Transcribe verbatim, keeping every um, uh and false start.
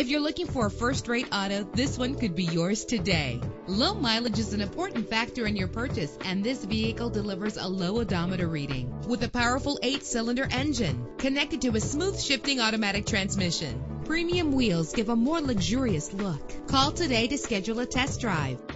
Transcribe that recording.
If you're looking for a first-rate auto, this one could be yours today. Low mileage is an important factor in your purchase, and this vehicle delivers a low odometer reading with a powerful eight-cylinder engine connected to a smooth shifting automatic transmission. Premium wheels give a more luxurious look. Call today to schedule a test drive.